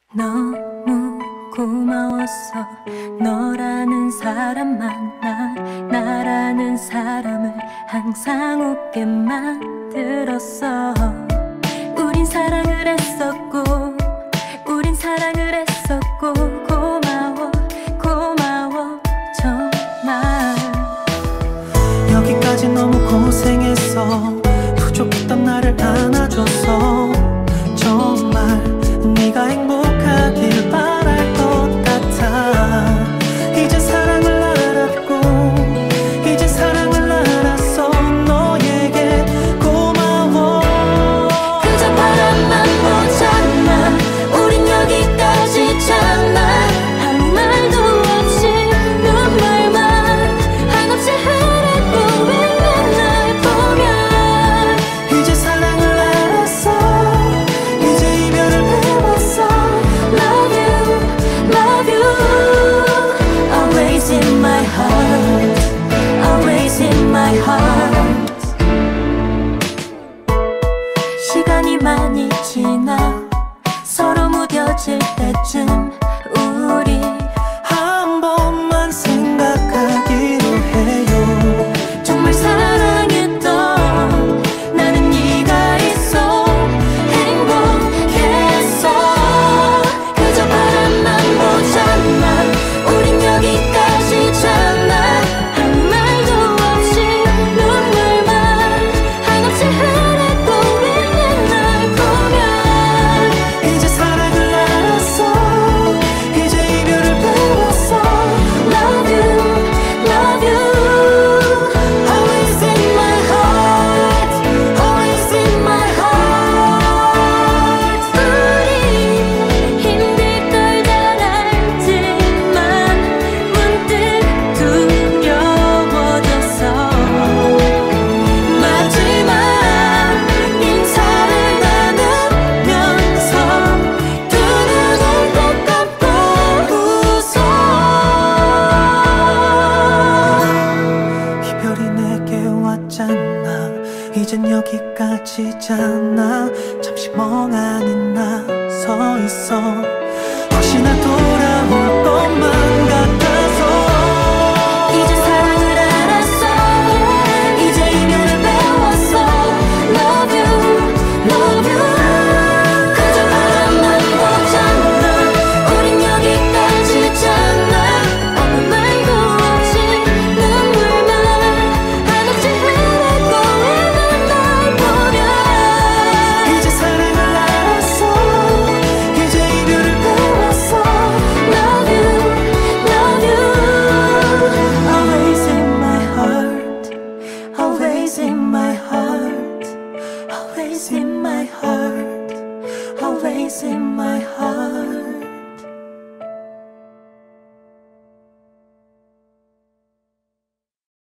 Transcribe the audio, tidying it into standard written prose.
너무 고마웠어. 너라는 사람 만나 나라는 사람을 항상 웃게 만들었어. 우린 사랑을 했었고 우린 사랑을 했었고 고마워 고마워 정말. 여기까지 너무 고생했어. 부족했던 나를 안아줘서 정말 네가 행복하길 바랄 것 같아. 이제 사랑을 알았고 이제 사랑을 알았어. 너에게 고마워. 그저 바람만 보잖아. 우린 여기까지잖아. 아무 말도 없이 눈물만 한없이 흐르고 있는 날 보면 이제 사랑을 알았어. 이제 이별을 배웠어. Love you, love you. Always in my heart, always in my heart. 시간이 많이 지나 서로 무뎌질 때쯤 우리 한 번만 생각하기로 해요. 정말 사랑했던 나는 네가 있어 행복했어. 그저 바람만 보잖아. 우린 여기까지잖아. 아무 말도 없이 눈물만 한없이 흐르고 있는 날 보면 이제 사랑을 알았어. 이제 이별을 배웠어. Love you, love you. Always in my heart, always in my heart. 우리 힘들 걸 잘 알지만 문득 두려워졌어. 마지막 인사를 나누면서 두 눈을 꼭 감고 웃어. 이별이 내게 왔잖아. 이젠 여기까지잖아. 잠시 멍하니 나 서 있어. 혹시나 돌아올 것만 같아서 이제 사랑을 알았어. 이제 이별을 배웠어. Love you, love you. 그저 바람만 보잖아. 우린 여기까지잖아. 아무 말도 없이 눈물만 한없이 흐르고 있는 날 보면 이제 사랑을 알았어. 이제 이별을 배웠어. Love you, love you. Always in my heart, always in my heart, always in my heart, always in my heart.